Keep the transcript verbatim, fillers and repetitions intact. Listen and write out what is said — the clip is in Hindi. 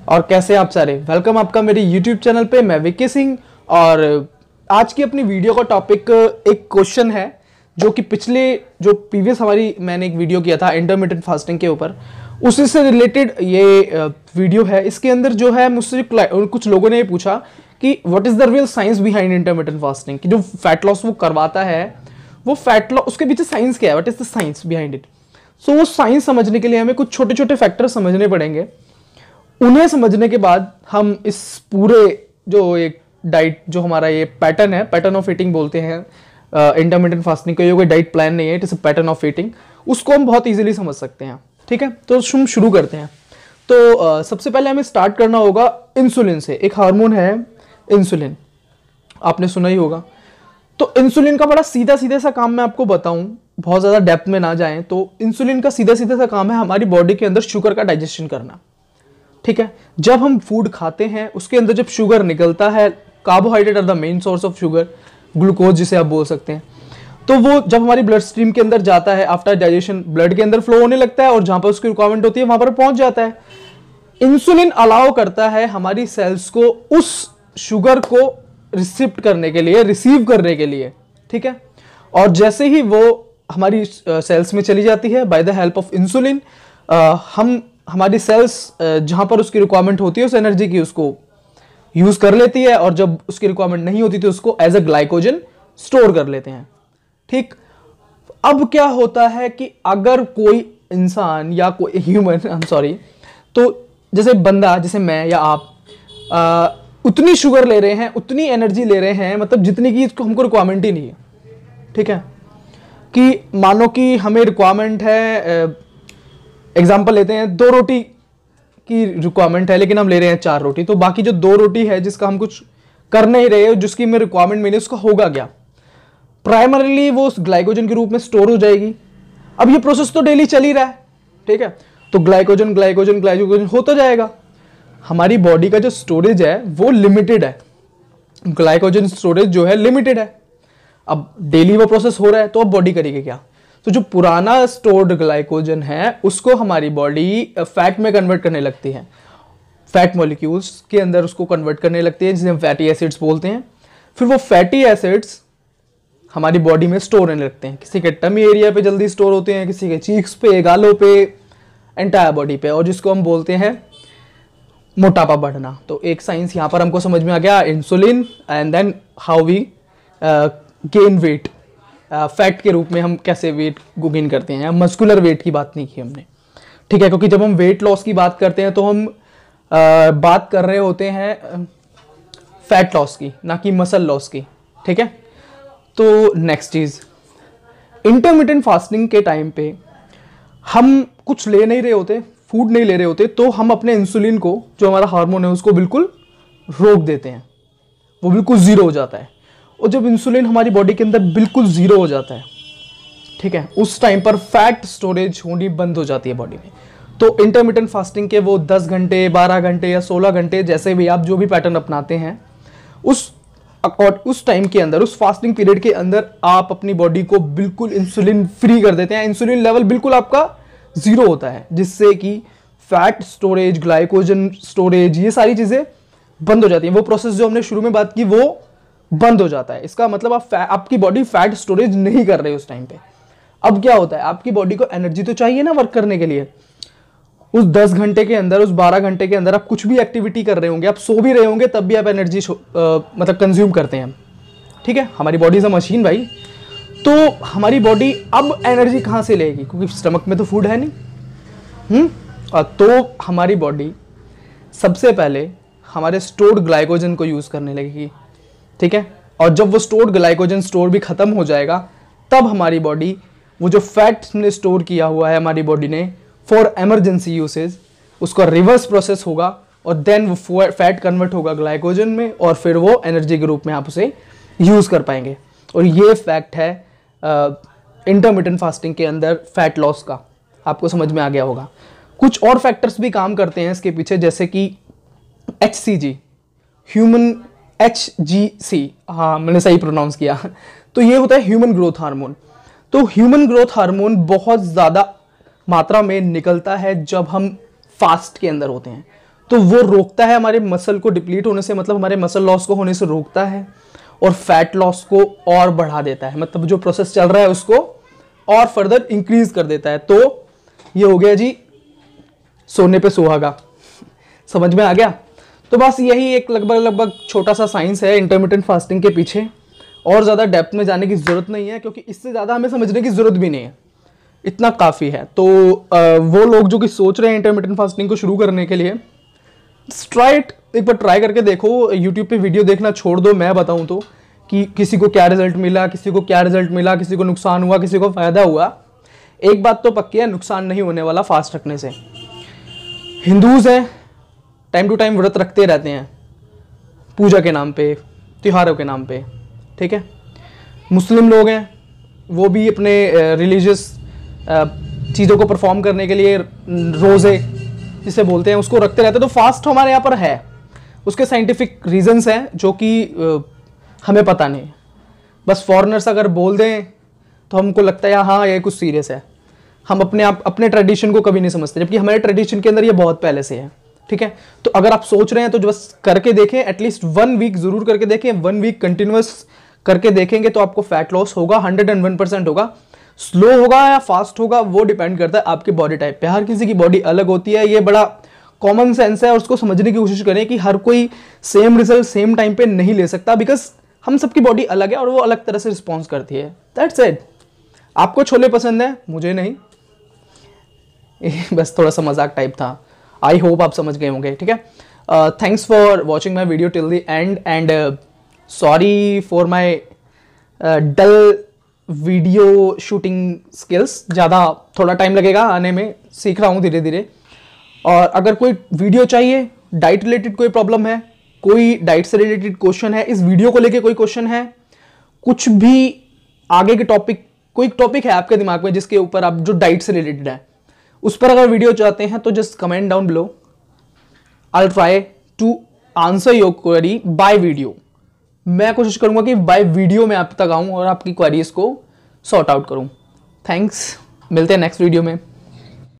और कैसे आप सारे, वेलकम आपका मेरे यूट्यूब चैनल पे। मैं विक्की सिंह और आज की अपनी वीडियो का टॉपिक एक क्वेश्चन है जो कि पिछले जो प्रीवियस हमारी मैंने एक वीडियो किया था इंटरमिटेंट फास्टिंग के ऊपर, उसी से रिलेटेड ये वीडियो है। इसके अंदर जो है मुझसे कुछ लोगों ने ये पूछा कि what is the real science behind intermittent fasting, कि जो फैट लॉस वो करवाता है वो फैट लॉस, उसके पीछे साइंस क्या है, what is the science behind it. So वो साइंस समझने के लिए हमें कुछ छोटे छोटे फैक्टर समझने पड़ेंगे। उन्हें समझने के बाद हम इस पूरे जो एक डाइट जो हमारा ये पैटर्न है, पैटर्न ऑफ ईटिंग बोलते हैं इंटरमिटेंट फास्टिंग को, ये कोई डाइट प्लान नहीं है, it is a pattern of eating, उसको हम बहुत इजीली समझ सकते हैं। ठीक है, तो हम शुरू करते हैं। तो uh, सबसे पहले हमें स्टार्ट करना होगा इंसुलिन से। एक हार्मोन है इंसुलिन, आपने सुना ही होगा। तो इंसुलिन का बड़ा सीधा सीधा सा काम मैं आपको बताऊं, बहुत ज्यादा डेप्थ में ना जाएं, तो इंसुलिन का सीधा सीधा सा काम है हमारी बॉडी के अंदर शुगर का डाइजेशन करना। ठीक है, जब हम फूड खाते हैं उसके अंदर जब शुगर निकलता है, carbohydrate are the main source of sugar, glucose जिसे आप बोल सकते हैं, तो वो जब हमारी ब्लड स्ट्रीम के अंदर जाता है आफ्टर डाइजेशन, ब्लड के अंदर फ्लो होने लगता है और जहां पर उसकी रिक्वायरमेंट होती है वहां पर पहुंच जाता है। इंसुलिन अलाउ करता है हमारी सेल्स को उस शुगर को रिसिप्ट करने के लिए, रिसीव करने के लिए। ठीक है, और जैसे ही वो हमारी सेल्स में चली जाती है by the help of insulin, हम हमारी सेल्स जहां पर उसकी रिक्वायरमेंट होती है उस एनर्जी की, उसको यूज कर लेती है, और जब उसकी रिक्वायरमेंट नहीं होती तो उसको एज अ ग्लाइकोजन स्टोर कर लेते हैं। ठीक, अब क्या होता है कि अगर कोई इंसान या कोई ह्यूमन, आई एम सॉरी, तो जैसे बंदा, जैसे मैं या आप, आ, उतनी शुगर ले रहे हैं, उतनी एनर्जी ले रहे हैं, मतलब जितनी की इसको हमको रिक्वायरमेंट ही नहीं है। ठीक है, कि मानो कि हमें रिक्वायरमेंट है, एग्जाम्पल लेते हैं, दो रोटी की रिक्वायरमेंट है लेकिन हम ले रहे हैं चार रोटी, तो बाकी जो दो रोटी है जिसका हम कुछ कर नहीं रहे, जिसकी हमें रिक्वायरमेंट मिली, उसका होगा क्या? प्राइमरीली वो ग्लाइकोजन के रूप में स्टोर हो जाएगी। अब ये प्रोसेस तो डेली चल ही रहा है। ठीक है, तो ग्लाइकोजन ग्लाइकोजन ग्लाइकोजन होता जाएगा। हमारी बॉडी का जो स्टोरेज है वो लिमिटेड है, ग्लाइकोजन स्टोरेज जो है लिमिटेड है। अब डेली वो प्रोसेस हो रहा है, तो अब बॉडी करेगी क्या? तो जो पुराना स्टोर्ड ग्लाइकोजन है उसको हमारी बॉडी फैट में कन्वर्ट करने लगती है, फैट मॉलिक्यूल्स के अंदर उसको कन्वर्ट करने लगती है, जिसे हम फैटी एसिड्स बोलते हैं। फिर वो फैटी एसिड्स हमारी बॉडी में स्टोर होने लगते हैं। किसी के टमी एरिया पे जल्दी स्टोर होते हैं, किसी के चीक्स पे, गालों पे, एंटायर बॉडी पे, और जिसको हम बोलते हैं मोटापा बढ़ना। तो एक साइंस यहाँ पर हमको समझ में आ गया, insulin, and then how we gain weight, fat के रूप में हम कैसे वेट को गेन करते हैं। मस्कुलर वेट की बात नहीं की हमने। ठीक है, क्योंकि जब हम वेट लॉस की बात करते हैं तो हम uh, बात कर रहे होते हैं फैट लॉस की, ना कि मसल लॉस की। ठीक है, तो नेक्स्ट चीज, इंटरमिटेंट फास्टिंग के टाइम पे हम कुछ ले नहीं रहे होते, फूड नहीं ले रहे होते, तो हम अपने इंसुलिन को, जो हमारा हार्मोन है, उसको बिल्कुल रोक देते हैं, वो बिल्कुल जीरो हो जाता है। और जब इंसुलिन हमारी बॉडी के अंदर बिल्कुल जीरो हो जाता है, ठीक है, उस टाइम पर फैट स्टोरेज होनी बंद हो जाती है बॉडी में। तो इंटरमिटेंट फास्टिंग के वो दस घंटे, बारह घंटे या सोलह घंटे, जैसे भी आप जो भी पैटर्न अपनाते हैं, उस उस टाइम के अंदर, उस फास्टिंग पीरियड के अंदर आप अपनी बॉडी को बिल्कुल इंसुलिन फ्री कर देते हैं। इंसुलिन लेवल बिल्कुल आपका जीरो होता है, जिससे कि फैट स्टोरेज, ग्लाइकोजन स्टोरेज, ये सारी चीजें बंद हो जाती हैं। वो प्रोसेस जो हमने शुरू में बात की वो बंद हो जाता है। इसका मतलब आप आपकी बॉडी फैट स्टोरेज नहीं कर रही उस टाइम पे। अब क्या होता है, आपकी बॉडी को एनर्जी तो चाहिए ना वर्क करने के लिए। उस दस घंटे के अंदर, उस बारह घंटे के अंदर आप कुछ भी एक्टिविटी कर रहे होंगे, आप सो भी रहे होंगे, तब भी आप एनर्जी मतलब कंज्यूम करते हैं। ठीक है, हमारी बॉडी इज अ मशीन भाई। तो हमारी बॉडी अब एनर्जी कहां से लेगी, क्योंकि स्टमक में तो फूड है नहीं। हम्म तो हमारी बॉडी सबसे पहले हमारे स्टोर्ड ग्लाइकोजन को यूज करने लगेगी। ठीक है, और जब वो स्टोर्ड ग्लाइकोजन स्टोर भी खत्म हो जाएगा, तब हमारी बॉडी वो जो फैट ने स्टोर किया हुआ है हमारी बॉडी ने फॉर इमरजेंसी यूसेज, उसका रिवर्स प्रोसेस होगा, और देन वो फैट कन्वर्ट होगा ग्लाइकोजन में, और फिर वो एनर्जी के रूप में आप उसे यूज कर पाएंगे। और ये फैक्ट है इंटरमिटेंट फास्टिंग के अंदर फैट लॉस का, आपको समझ में आ गया होगा। कुछ और फैक्टर्स भी काम करते हैं इसके पीछे, जैसे कि H C G, human H G C, हाँ मैंने सही प्रोनाउंस किया। तो ये होता है ह्यूमन ग्रोथ हार्मोन। तो ह्यूमन ग्रोथ हार्मोन बहुत ज़्यादा मात्रा में निकलता है जब हम फास्ट के अंदर होते हैं। तो वो रोकता है हमारे मसल को डिप्लीट होने से, मतलब हमारे मसल लॉस को होने से रोकता है, और फैट लॉस को और बढ़ा देता है, मतलब जो प्रोसेस चल रहा है उसको और फर्दर इंक्रीज कर देता है। तो ये हो गया जी सोने पे सुहागा। समझ में आ गया? तो बस यही एक लगभग लगभग छोटा सा साइंस है इंटरमिटेंट फास्टिंग के पीछे। और ज़्यादा डेप्थ में जाने की ज़रूरत नहीं है, क्योंकि इससे ज़्यादा हमें समझने की ज़रूरत भी नहीं है, इतना काफ़ी है। तो वो लोग जो कि सोच रहे हैं इंटरमिटेंट फास्टिंग को शुरू करने के लिए, ट्राई इट, एक बार ट्राई करके देखो। यूट्यूब पे वीडियो देखना छोड़ दो, मैं बताऊं तो कि किसी को क्या रिजल्ट मिला, किसी को क्या रिजल्ट मिला, किसी को नुकसान हुआ, किसी को फ़ायदा हुआ। एक बात तो पक्की है, नुकसान नहीं होने वाला फास्ट रखने से। हिंदूज़ हैं, टाइम टू टाइम व्रत रखते रहते हैं पूजा के नाम पे, त्योहारों के नाम पे, ठीक है। मुस्लिम लोग हैं, वो भी अपने रिलीजियस चीज़ों को परफॉर्म करने के लिए रोज़े जिसे बोलते हैं उसको रखते रहते हैं। तो फास्ट हमारे यहाँ पर है, उसके साइंटिफिक रीजंस हैं जो कि हमें पता नहीं। बस फॉरेनर्स अगर बोल दें तो हमको लगता है हाँ ये कुछ सीरियस है। हम अपने आप अपने ट्रेडिशन को कभी नहीं समझते, जबकि हमारे ट्रेडिशन के अंदर ये बहुत पहले से है, ठीक है। तो अगर आप सोच रहे हैं तो बस करके देखें, एटलीस्ट वन वीक जरूर करके देखें। वन वीक कंटिन्यूअस करके देखेंगे तो आपको फैट लॉस होगा, हंड्रेड एंड वन परसेंट होगा। स्लो होगा या फास्ट होगा वो डिपेंड करता है आपके बॉडी टाइप पे। हर किसी की बॉडी अलग होती है, ये बड़ा कॉमन सेंस है, और उसको समझने की कोशिश करें कि हर कोई सेम रिजल्ट सेम टाइम पे नहीं ले सकता, बिकॉज हम सबकी बॉडी अलग है और वो अलग तरह से रिस्पॉन्स करती है। That's it. आपको छोले पसंद है, मुझे नहीं। बस थोड़ा सा मजाक टाइप था। आई होप आप समझ गए होंगे, ठीक है। Thanks for watching my video till the end, and sorry for my dull video shooting skills. ज़्यादा थोड़ा टाइम लगेगा आने में, सीख रहा हूँ धीरे धीरे। और अगर कोई वीडियो चाहिए, डाइट रिलेटेड कोई प्रॉब्लम है, कोई डाइट से रिलेटेड क्वेश्चन है, इस वीडियो को लेके कोई क्वेश्चन है, कुछ भी आगे के टॉपिक, कोई टॉपिक है आपके दिमाग में जिसके ऊपर आप, जो डाइट से रिलेटेड है, उस पर अगर वीडियो चाहते हैं तो just comment down below. I will try to answer your query by video. मैं कोशिश करूंगा कि बाय वीडियो में आप तक आऊं और आपकी क्वेरीज को सॉर्ट आउट करूं। थैंक्स, मिलते हैं नेक्स्ट वीडियो में।